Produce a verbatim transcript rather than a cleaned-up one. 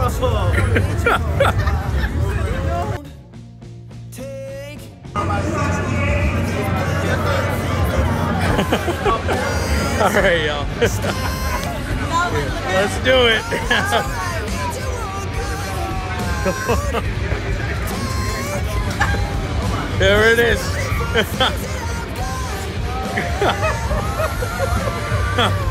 All right, y'all. Let's do it. There it is.